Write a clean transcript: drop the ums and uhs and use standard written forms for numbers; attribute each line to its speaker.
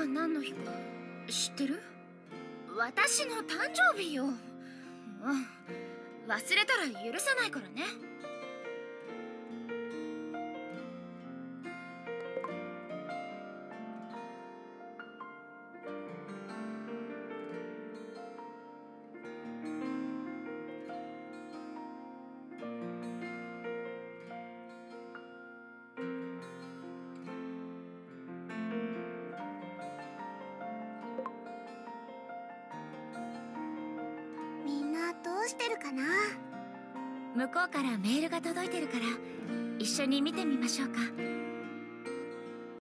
Speaker 1: が何の日か知ってる？私の誕生日よ。忘れたら許さないからね。
Speaker 2: みんなどうしてるかな？
Speaker 1: 向こうからメールが届いてるから一緒に見てみましょうか。